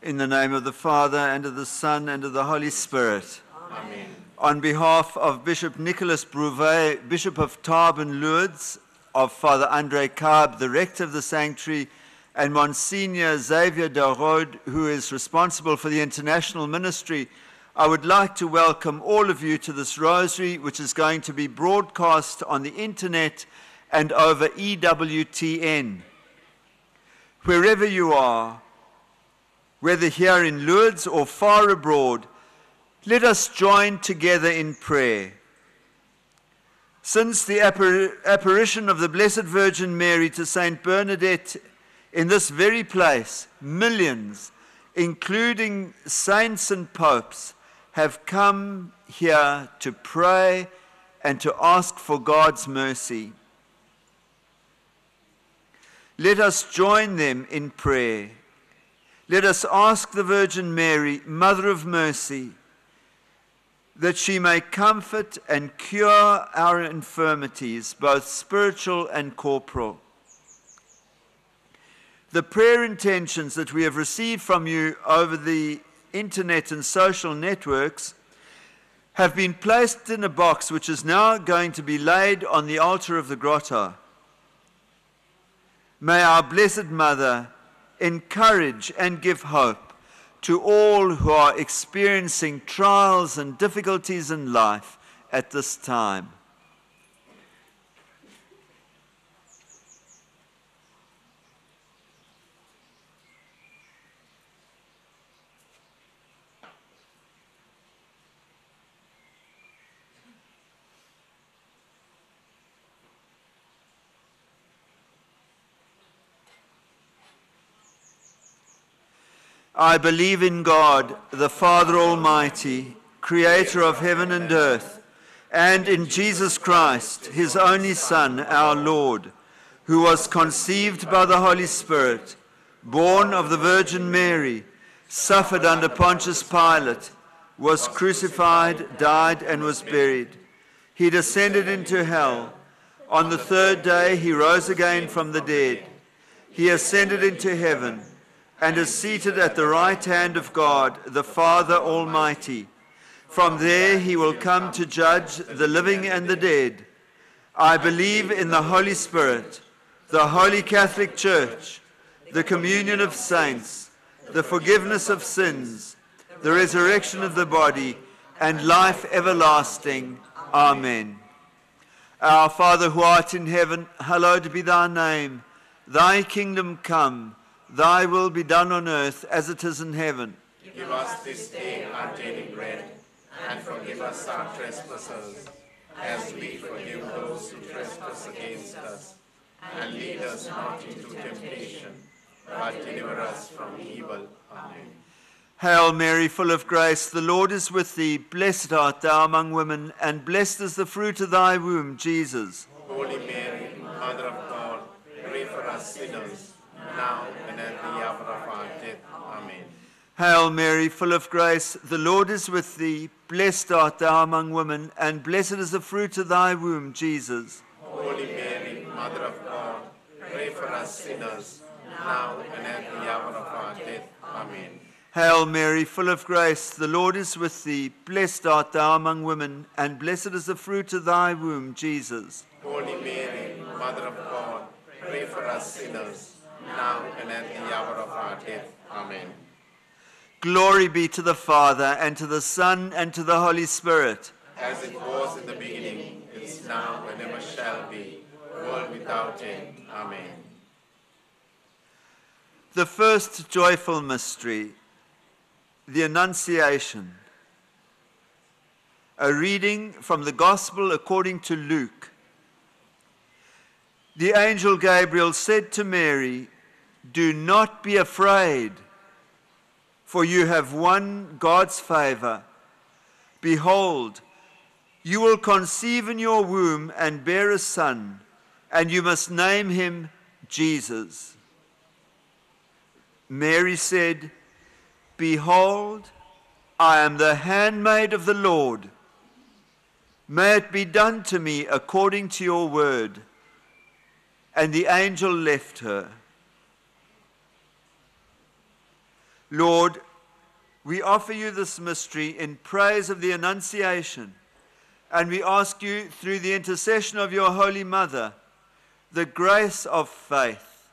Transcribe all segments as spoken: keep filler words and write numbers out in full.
In the name of the Father, and of the Son, and of the Holy Spirit. Amen. On behalf of Bishop Nicholas Brouvet, Bishop of Tarbes and Lourdes, of Father André Carb, the rector of the sanctuary, and Monsignor Xavier Darod, who is responsible for the international ministry, I would like to welcome all of you to this rosary, which is going to be broadcast on the internet and over E W T N. Wherever you are, whether here in Lourdes or far abroad, let us join together in prayer. Since the appar apparition of the Blessed Virgin Mary to Saint Bernadette in this very place, millions, including saints and popes, have come here to pray and to ask for God's mercy. Let us join them in prayer. Let us ask the Virgin Mary, Mother of Mercy, that she may comfort and cure our infirmities, both spiritual and corporal. The prayer intentions that we have received from you over the internet and social networks have been placed in a box which is now going to be laid on the altar of the grotto. May our Blessed Mother encourage and give hope to all who are experiencing trials and difficulties in life at this time. I believe in God, the Father Almighty, creator of heaven and earth, and in Jesus Christ, his only Son, our Lord, who was conceived by the Holy Spirit, born of the Virgin Mary, suffered under Pontius Pilate, was crucified, died, and was buried. He descended into hell. On the third day he rose again from the dead. He ascended into heaven, and is seated at the right hand of God, the Father Almighty. From there he will come to judge the living and the dead. I believe in the Holy Spirit, the Holy Catholic Church, the communion of saints, the forgiveness of sins, the resurrection of the body, and life everlasting. Amen. Our Father who art in heaven, hallowed be thy name. Thy kingdom come. Thy will be done on earth as it is in heaven. Give us this day our daily bread, and forgive us our trespasses, as we forgive those who trespass against us. And lead us not into temptation, but deliver us from evil. Amen. Hail Mary, full of grace, the Lord is with thee. Blessed art thou among women, and blessed is the fruit of thy womb, Jesus. Holy Mary, Mother of God, pray for us sinners, now and at the hour of our death. Amen. Hail Mary, full of grace, the Lord is with thee. Blessed art thou among women, and blessed is the fruit of thy womb, Jesus. Holy Mary, Mother of God, pray for us sinners, now and at the hour of our death. Amen. Hail Mary, full of grace, the Lord is with thee. Blessed art thou among women, and blessed is the fruit of thy womb, Jesus. Holy Mary, Mother of God, pray for us sinners, now and at the hour of our death. Amen. Glory be to the Father, and to the Son, and to the Holy Spirit. As it was in the beginning, is now, and ever shall be, world without end. Amen. The first joyful mystery, the Annunciation. A reading from the Gospel according to Luke. The angel Gabriel said to Mary, "Do not be afraid, for you have won God's favor. Behold, you will conceive in your womb and bear a son, and you must name him Jesus." Mary said, "Behold, I am the handmaid of the Lord. May it be done to me according to your word." And the angel left her. Lord, we offer you this mystery in praise of the Annunciation, and we ask you, through the intercession of your Holy Mother, the grace of faith.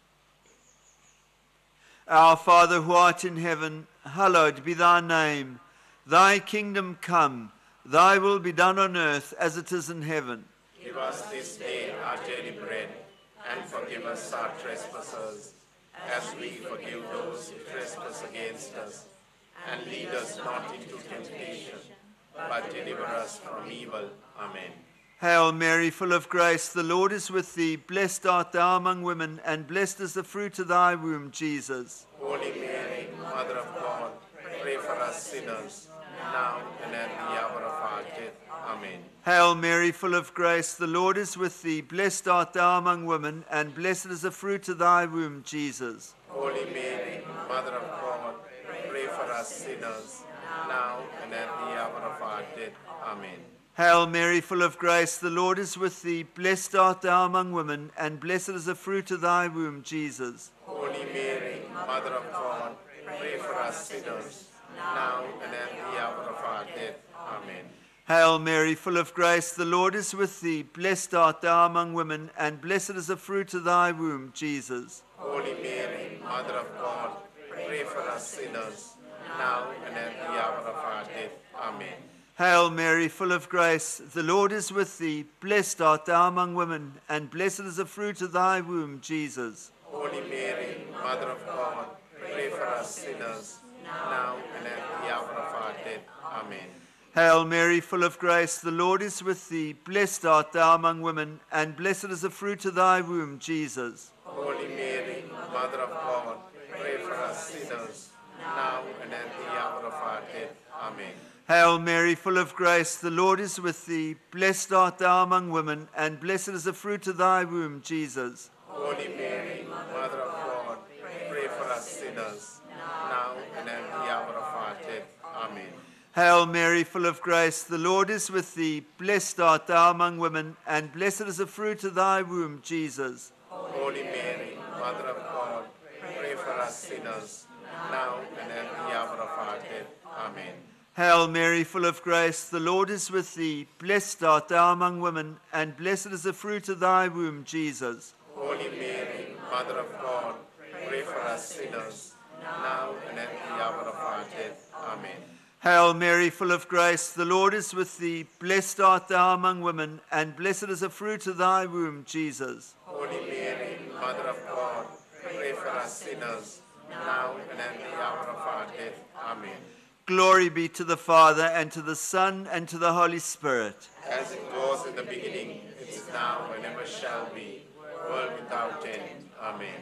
Our Father who art in heaven, hallowed be thy name. Thy kingdom come, thy will be done on earth as it is in heaven. Give us this day our daily bread, and forgive us our trespasses, as we forgive those who trespass against us. And lead us not into temptation, but deliver us from evil. Amen. Hail Mary, full of grace, the Lord is with thee. Blessed art thou among women, and blessed is the fruit of thy womb, Jesus. Holy Mary, Mother of God, pray for us sinners, now and at the hour of our death. Amen. Hail Mary, full of grace, the Lord is with thee. Blessed art thou among women, and blessed is the fruit of thy womb, Jesus. Holy Mary, Mother of God, pray for us sinners, now and at the hour of our death. Amen. Hail Mary, full of grace, the Lord is with thee. Blessed art thou among women, and blessed is the fruit of thy womb, Jesus. Holy Mary, Mother of God, pray for us sinners, now and at the hour of our death. Amen. Hail Mary, full of grace, the Lord is with thee. Blessed art thou among women, and blessed is the fruit of thy womb, Jesus. Holy Mary, Mother of God, pray for us sinners, now and at the hour of our death. Amen. Hail Mary, full of grace, the Lord is with thee. Blessed art thou among women, and blessed is the fruit of thy womb, Jesus. Holy Mary, Mother of God, pray for us sinners, now and at the hour of our death. Amen. Hail Mary, full of grace, the Lord is with thee. Blessed art thou among women, and blessed is the fruit of thy womb, Jesus. Holy Mary, Mother of God, pray for us sinners, now and at the hour of our death. Amen. Hail Mary, full of grace, the Lord is with thee. Blessed art thou among women, and blessed is the fruit of thy womb, Jesus. Holy Mary, Mother of God, pray for us sinners, now and at the hour of our death. Amen. Hail Mary, full of grace, the Lord is with thee. Blessed art thou among women, and blessed is the fruit of thy womb, Jesus. Holy Mary, Mother of God, pray for us sinners, now and at the hour of our death. Amen. Hail Mary, full of grace, the Lord is with thee. Blessed art thou among women, and blessed is the fruit of thy womb, Jesus. Holy Mary, Mother of God, pray for us sinners, now and at the hour of our death. Amen. Hail Mary, full of grace, the Lord is with thee. Blessed art thou among women, and blessed is the fruit of thy womb, Jesus. Holy Mary, Mother of God, pray for us sinners, now and at the hour of our death. Amen. Glory be to the Father, and to the Son, and to the Holy Spirit. As it was in the beginning, it is now, and ever shall be, world without end. Amen.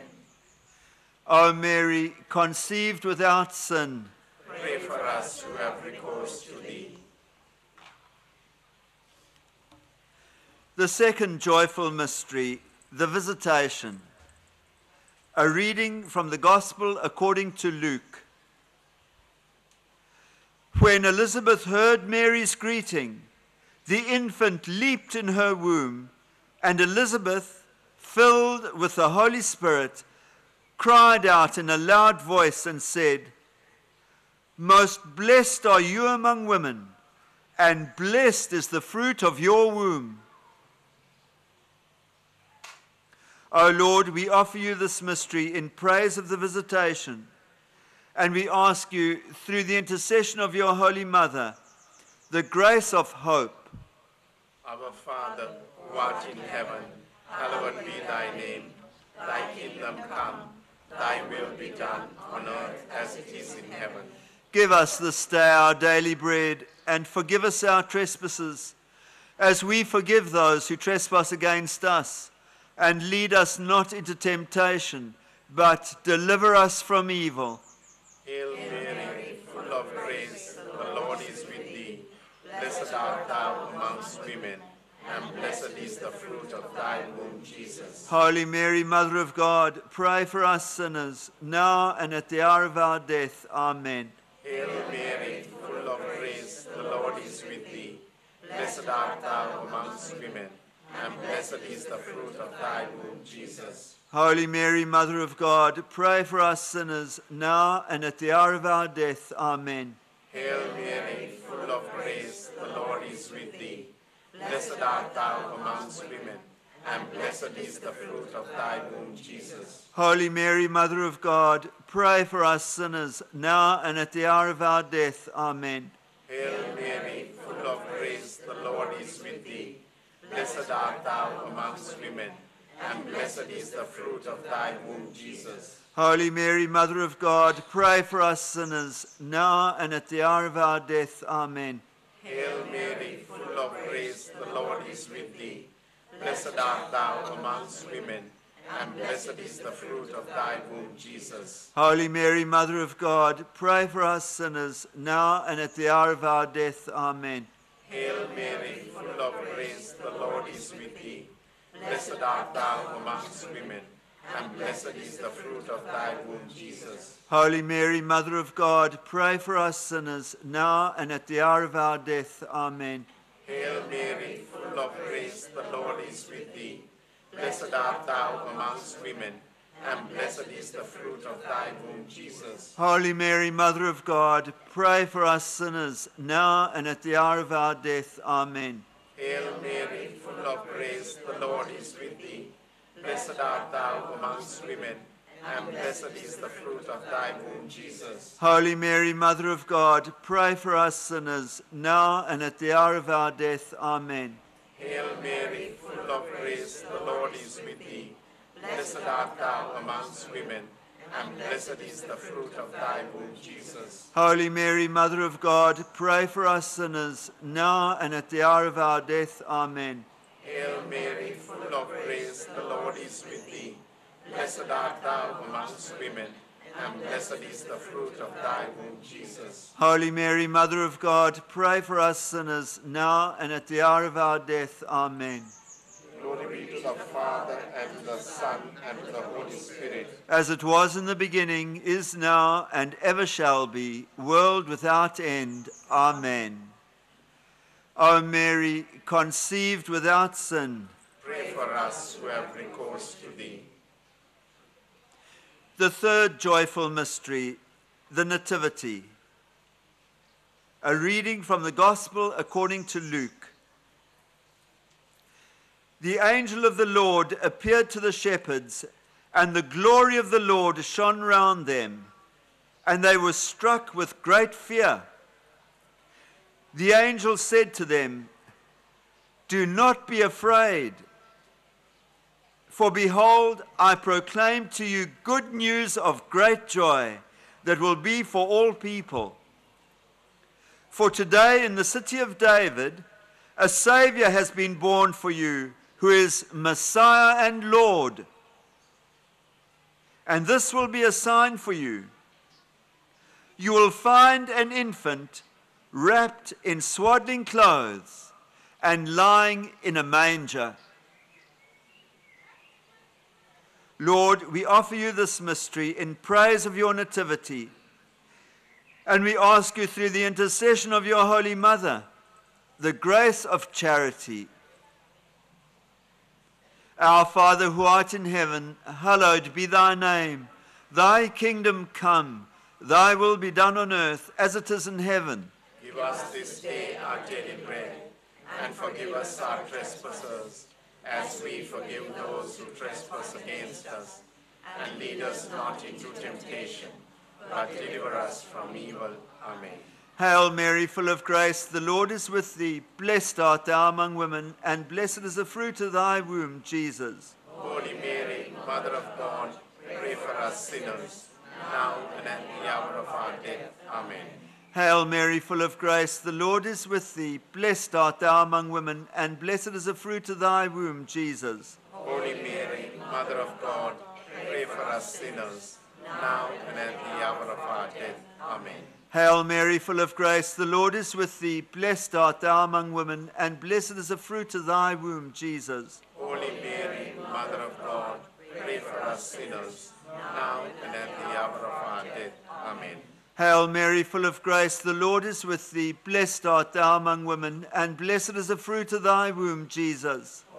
O Mary, conceived without sin, Pray for us who have recourse to thee. The second joyful mystery, the Visitation. A reading from the Gospel according to Luke. When Elizabeth heard Mary's greeting, the infant leaped in her womb, and Elizabeth, filled with the Holy Spirit, cried out in a loud voice and said, "Most blessed are you among women, and blessed is the fruit of your womb." O Lord, we offer you this mystery in praise of the Visitation, and we ask you, through the intercession of your Holy Mother, the grace of hope. Our Father, who art in heaven, hallowed be thy name. Thy kingdom come, thy will be done on earth as it is in heaven. Give us this day our daily bread, and forgive us our trespasses, as we forgive those who trespass against us. And lead us not into temptation, but deliver us from evil. Hail Mary, full of grace, the Lord is with thee. Blessed art thou amongst women, and blessed is the fruit of thy womb, Jesus. Holy Mary, Mother of God, pray for us sinners, now and at the hour of our death. Amen. Hail Mary, full of grace, the Lord is with thee. Blessed art thou amongst women, and blessed is the fruit of thy womb, Jesus. Holy Mary, Mother of God, pray for us sinners, now and at the hour of our death. Amen. Hail Mary, full of grace, the Lord is with thee. Blessed art thou amongst women, and blessed is the fruit of thy womb, Jesus. Holy Mary, Mother of God, pray for us sinners, now and at the hour of our death. Amen. Hail Mary, full of grace, the Lord is with thee. Blessed art thou amongst women, and blessed is the fruit of thy womb, Jesus. Holy Mary, Mother of God, pray for us sinners, now and at the hour of our death. Amen. Hail Mary, full of grace, the Lord is with thee. Blessed art thou amongst women, and blessed is the fruit of thy womb, Jesus. Holy Mary, Mother of God, pray for us sinners, now and at the hour of our death. Amen. Hail Mary, full of grace, the Lord is with thee. Blessed art thou amongst women, and blessed is the fruit of thy womb, Jesus. Holy Mary, Mother of God, pray for us sinners, now and at the hour of our death. Amen. Hail Mary, full of grace, the Lord is with thee. Blessed art thou amongst women, and blessed is the fruit of thy womb, Jesus. Holy Mary, Mother of God, pray for us sinners, now and at the hour of our death. Amen. Hail Mary, full of grace, the Lord is with thee. Blessed art thou amongst women, and blessed is the fruit of thy womb, Jesus. Holy Mary, Mother of God, pray for us sinners, now and at the hour of our death. Amen. Hail Mary, full of grace, the Lord is with thee. Blessed art thou amongst women, and blessed is the fruit of thy womb, Jesus. Holy Mary, Mother of God, pray for us sinners, now and at the hour of our death. Amen. Hail Mary, full of grace, the Lord is with thee. Blessed art thou amongst women, and blessed is the fruit of thy womb, Jesus. Holy Mary, Mother of God, pray for us sinners, now and at the hour of our death. Amen. Glory be to the Father, and to the Son, and to the Holy Spirit. As it was in the beginning, is now, and ever shall be, world without end. Amen. O Mary, conceived without sin, Pray for us who have recourse to thee. the third joyful mystery, the Nativity. A reading from the Gospel according to Luke. The angel of the Lord appeared to the shepherds, and the glory of the Lord shone round them, and they were struck with great fear. The angel said to them, "Do not be afraid, for behold, I proclaim to you good news of great joy that will be for all people. For today in the city of David, a Savior has been born for you, who is Messiah and Lord. And this will be a sign for you. You will find an infant wrapped in swaddling clothes and lying in a manger." Lord, we offer you this mystery in praise of your nativity, and we ask you through the intercession of your Holy Mother, the grace of charity. Our Father who art in heaven, hallowed be thy name. Thy kingdom come, thy will be done on earth as it is in heaven. Give us this day our daily bread, and forgive us our trespasses, as we forgive those who trespass against us. And lead us not into temptation, but deliver us from evil. Amen. Hail Mary, full of grace, the Lord is with thee. Blessed art thou among women, and blessed is the fruit of thy womb, Jesus. Holy Mary, Mother of God, pray for us sinners, now and at the hour of our death. Amen. Hail Mary, full of grace, the Lord is with thee. Blessed art thou among women, and blessed is the fruit of thy womb, Jesus. Holy Mary, Mother of God, pray for us sinners, now and at the hour of our death. Amen. Hail Mary, full of grace, the Lord is with thee. Blessed art thou among women, and blessed is the fruit of thy womb, Jesus. Holy Mary, Mother of God, pray for us sinners, now and at the hour of our death. Amen. Hail Mary, full of grace, the Lord is with thee. Blessed art thou among women, and blessed is the fruit of thy womb, Jesus.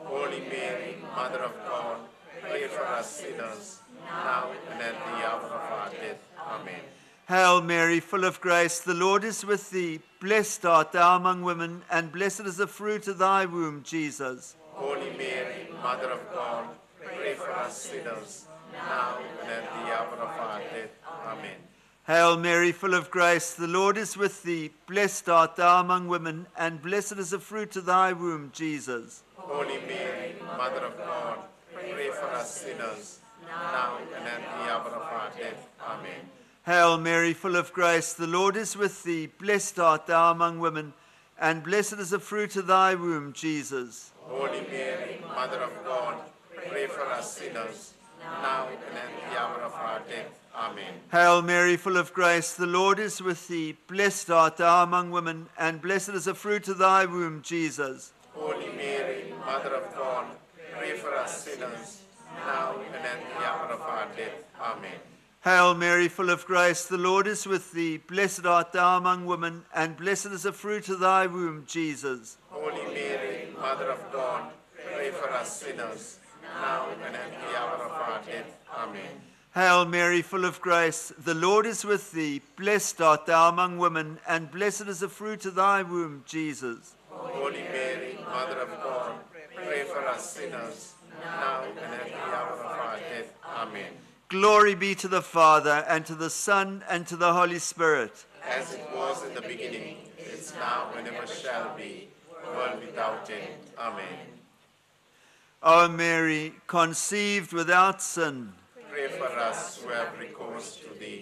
Holy Mary, Mother of God, pray for us sinners, now and at the hour of our death. Amen. Hail Mary, full of grace, the Lord is with thee. Blessed art thou among women, and blessed is the fruit of thy womb, Jesus. Holy Mary, Mother of God, pray for us sinners, now and at the hour of our death. Amen. Hail Mary, full of grace, the Lord is with thee. Blessed art thou among women, and blessed is the fruit of thy womb, Jesus. Holy Mary, Mother of God, pray for us sinners, now and at the hour of our death. Amen. Hail Mary, full of grace, the Lord is with thee. Blessed art thou among women, and blessed is the fruit of thy womb, Jesus. Holy Mary, Mother of God, pray for us sinners, now and at the hour of our death. Amen. Hail Mary, full of grace, the Lord is with thee. Blessed art thou among women, and blessed is the fruit of thy womb, Jesus. Holy Mary, Mother of God, pray for us sinners, now and at the hour of our death. Amen. Hail Mary, full of grace, the Lord is with thee. Blessed art thou among women, and blessed is the fruit of thy womb, Jesus. Holy Mary, Mother of God, pray for us sinners, now and at the hour of our death. Amen. Hail Mary, full of grace, the Lord is with thee. Blessed art thou among women, and blessed is the fruit of thy womb, Jesus. Holy Mary, Mother of God, pray for us sinners, now and at the hour of our death. Amen. Glory be to the Father, and to the Son, and to the Holy Spirit. As it was in the beginning, is now, and ever shall be, world without end. Amen. O Mary, conceived without sin, Pray for us who have recourse to thee.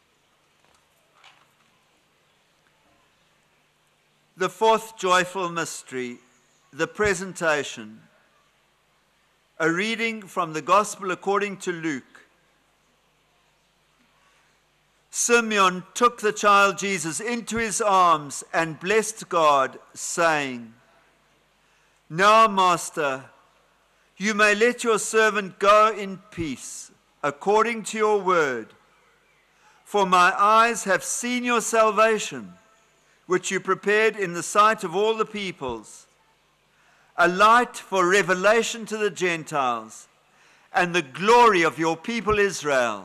The fourth joyful mystery, the presentation. A reading from the Gospel according to Luke. Simeon took the child Jesus into his arms and blessed God, saying, Now, Master, you may let your servant go in peace, according to your word. For my eyes have seen your salvation, which you prepared in the sight of all the peoples, a light for revelation to the Gentiles, and the glory of your people Israel.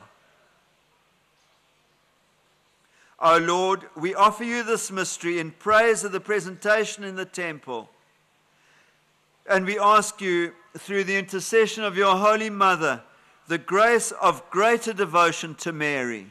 O Lord, we offer you this mystery in praise of the presentation in the temple. And we ask you, through the intercession of your Holy Mother, the grace of greater devotion to Mary.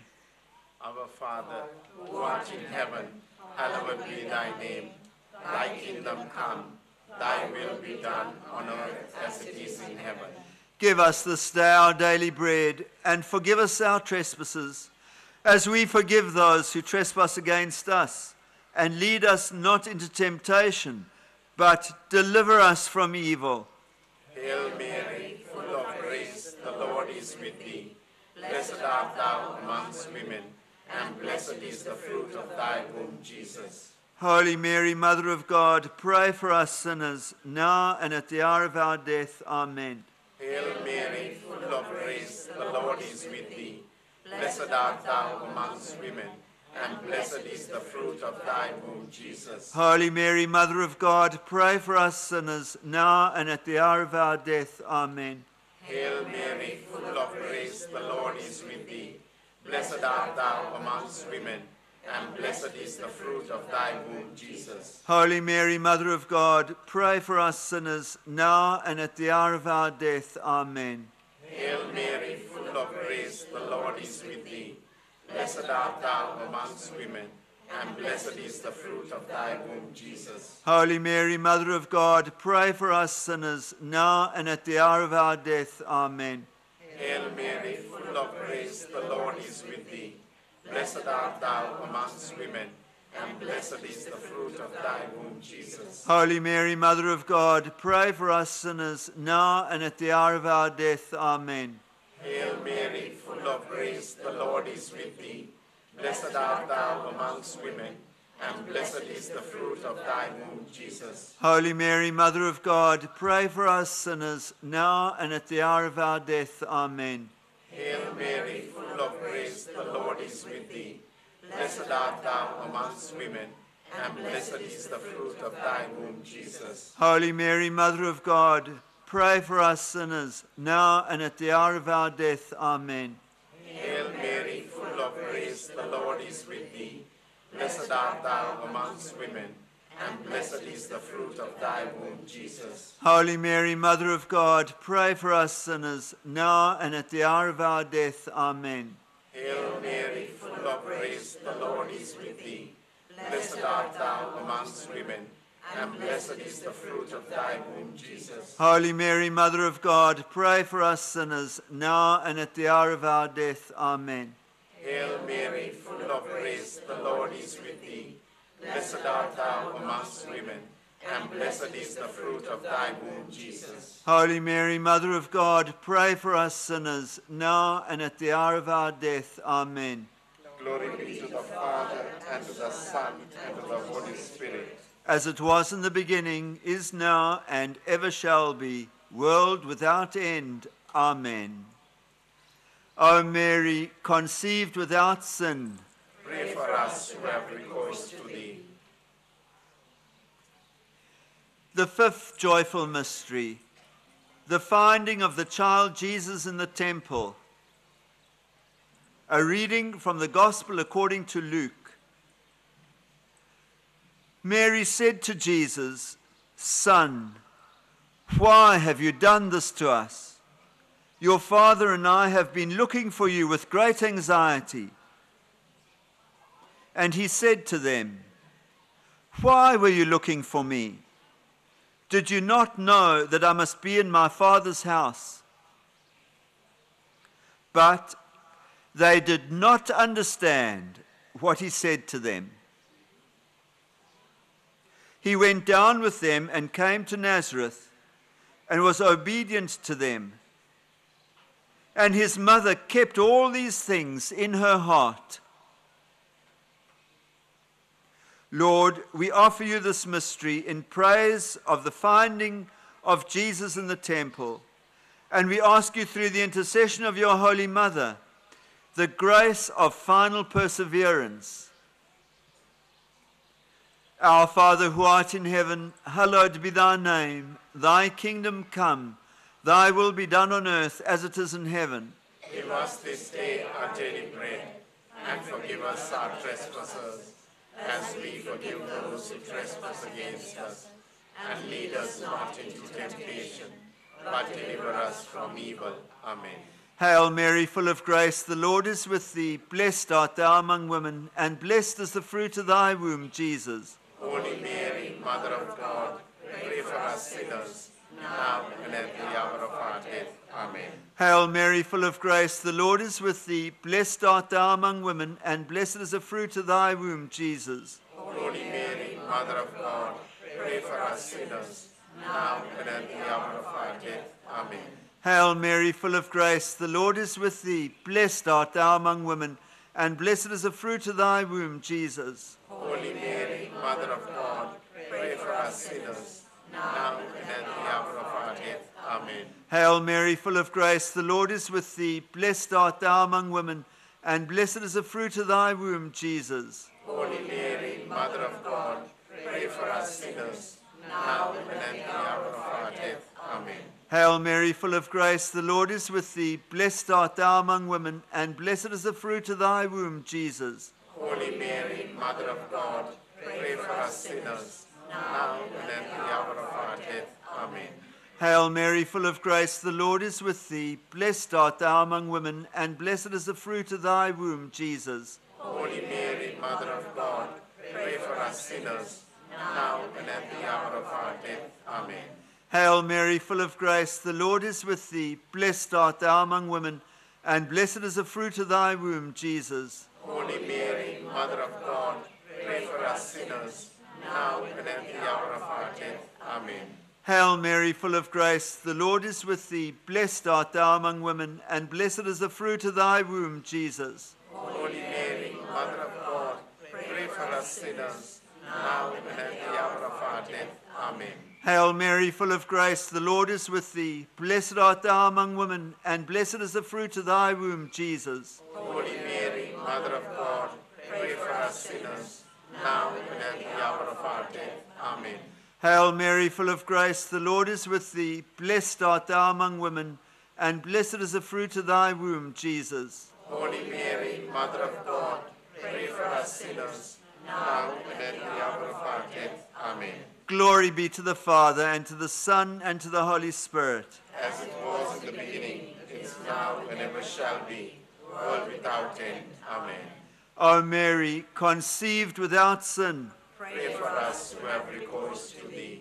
Our Father, who art in heaven, hallowed be thy name. Thy kingdom come, thy will be done on earth as it is in heaven. Give us this day our daily bread, and forgive us our trespasses, as we forgive those who trespass against us. And lead us not into temptation, but deliver us from evil. Hail Mary, full of grace, the Lord is with thee. Blessed art thou amongst women, and blessed is the fruit of thy womb, Jesus. Holy Mary, Mother of God, pray for us sinners, now and at the hour of our death. Amen. Hail Mary, full of grace, the Lord is with thee. Blessed art thou amongst women, and blessed is the fruit of thy womb, Jesus. Holy Mary, Mother of God, pray for us sinners, now and at the hour of our death. Amen. Hail Mary, full of grace, the Lord is with thee. Blessed art thou amongst women, and blessed is the fruit of thy womb, Jesus. Holy Mary, Mother of God, pray for us sinners, now and at the hour of our death. Amen. Hail Mary, full of grace, the Lord is with thee. Blessed art thou amongst women, and blessed is the fruit of thy womb, Jesus. Holy Mary, Mother of God, pray for us sinners, now and at the hour of our death. Amen. Hail Mary, full of grace, the Lord is with thee. Blessed art thou amongst women, and blessed is the fruit of thy womb, Jesus. Holy Mary, Mother of God, pray for us sinners, now and at the hour of our death. Amen. Hail Mary, full of grace, the Lord is with thee. Blessed art thou amongst women, and blessed is the fruit of thy womb, Jesus. Holy Mary, Mother of God, pray for us sinners, now and at the hour of our death. Amen. Hail Mary, full of grace, the Lord is with thee. Blessed art thou amongst women, and blessed is the fruit of thy womb, Jesus. Holy Mary, Mother of God, pray for us sinners, now and at the hour of our death. Amen. Hail Mary, full of grace, the Lord is with thee. Blessed art thou amongst women, and blessed is the fruit of thy womb, Jesus. Holy Mary, Mother of God, pray for us sinners, now and at the hour of our death. Amen. Hail Mary, full of grace, the Lord is with thee. Blessed art thou amongst women, and blessed is the fruit of thy womb, Jesus. Holy Mary, Mother of God, pray for us sinners, now and at the hour of our death. Amen. Hail Mary, full of grace, the Lord is with thee. Blessed art thou amongst women, and blessed is the fruit of thy womb, Jesus. Holy Mary, Mother of God, pray for us sinners, now and at the hour of our death. Amen. Glory be to the Father, and to the Son, and to the Holy Spirit. As it was in the beginning, is now, and ever shall be, world without end. Amen. O Mary, conceived without sin, Pray for us who have recourse to thee. The fifth joyful mystery, the finding of the child Jesus in the temple. A reading from the Gospel according to Luke. Mary said to Jesus, "Son, why have you done this to us? Your father and I have been looking for you with great anxiety." And he said to them, "Why were you looking for me? Did you not know that I must be in my Father's house?" But they did not understand what he said to them. He went down with them and came to Nazareth and was obedient to them. And his mother kept all these things in her heart. Lord, we offer you this mystery in praise of the finding of Jesus in the temple. And we ask you through the intercession of your Holy Mother, the grace of final perseverance. Our Father who art in heaven, hallowed be thy name. Thy kingdom come, thy will be done on earth as it is in heaven. Give us this day our daily bread, and forgive us our trespasses, as we forgive those who trespass against us. And lead us not into temptation, but deliver us from evil. Amen. Hail Mary, full of grace, the Lord is with thee. Blessed art thou among women, and blessed is the fruit of thy womb, Jesus. Holy Mary, Mother of God, pray for us sinners, now and at the hour of our death. Amen. Hail Mary, full of grace, the Lord is with thee. Blessed art thou among women, and blessed is the fruit of thy womb, Jesus. Holy Mary, Mother of God, pray for us sinners, now and at the hour of our death. Amen. Hail Mary, full of grace, the Lord is with thee. Blessed art thou among women, and blessed is the fruit of thy womb, Jesus. Holy Mary, Mother of God, pray for us sinners, now and at the hour of our death. Amen. Hail Mary, full of grace, the Lord is with thee. Blessed art thou among women, and blessed is the fruit of thy womb, Jesus. Holy Mary, Mother of God, pray for us sinners, now and at the hour of our death. Amen. Hail Mary, full of grace, the Lord is with thee. Blessed art thou among women, and blessed is the fruit of thy womb, Jesus. Holy Mary, Mother of God, pray for us sinners, now and at the hour of our death. Amen. Hail Mary, full of grace, the Lord is with thee. Blessed art thou among women, and blessed is the fruit of thy womb, Jesus. Holy Mary, Mother of God, pray for us sinners, now and at the hour of our death. Amen. Hail Mary, full of grace, the Lord is with thee. Blessed art thou among women, and blessed is the fruit of thy womb, Jesus. Holy Mary, Mother of God, pray for us sinners, now and at the hour of our death. Amen. Hail Mary, full of grace, the Lord is with thee. Blessed art thou among women, and blessed is the fruit of thy womb, Jesus. Holy Mary, Mother of God, pray for us sinners, now and at the hour of our death. Amen. Hail Mary, full of grace, the Lord is with thee. Blessed art thou among women, and blessed is the fruit of thy womb, Jesus. Holy Mary, Mother of God, pray for us sinners, now and at the hour of our death. Amen. Hail Mary, full of grace, the Lord is with thee. Blessed art thou among women, and blessed is the fruit of thy womb, Jesus. Holy Mary, Mother of God, pray for us sinners, now and at the hour of our death. Amen. Glory be to the Father, and to the Son, and to the Holy Spirit. As it was in the beginning, is now, and ever shall be, world without end. Amen. O Mary, conceived without sin, Pray for us who have recourse to thee.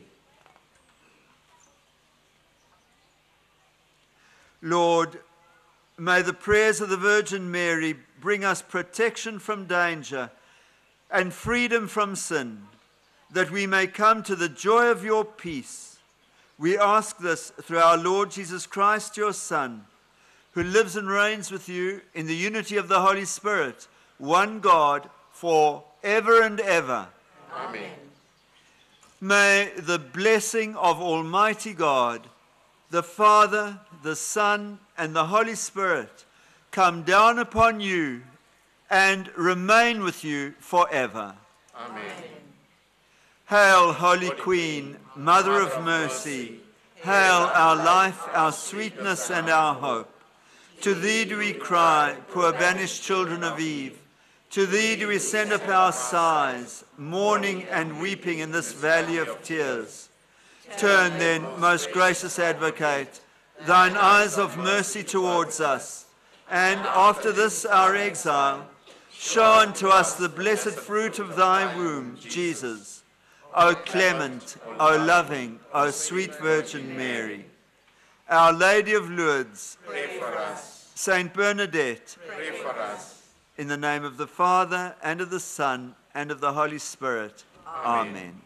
Lord, may the prayers of the Virgin Mary bring us protection from danger and freedom from sin, that we may come to the joy of your peace. We ask this through our Lord Jesus Christ, your Son, who lives and reigns with you in the unity of the Holy Spirit, one God, for ever and ever. Amen. May the blessing of Almighty God, the Father, the Son, and the Holy Spirit come down upon you and remain with you forever. Amen. Hail, Holy Queen, Mother of Mercy. Hail, our life, our sweetness, and our hope. To thee do we cry, poor banished children of Eve. To thee do we send up our sighs, mourning and weeping in this valley of tears. Turn then, most gracious Advocate, thine eyes of mercy towards us, and after this our exile, show unto us the blessed fruit of thy womb, Jesus. O clement, O loving, O sweet Virgin Mary. Our Lady of Lourdes, Pray for us. Saint Bernadette, Pray for us. in the name of the Father, and of the Son, and of the Holy Spirit. Amen.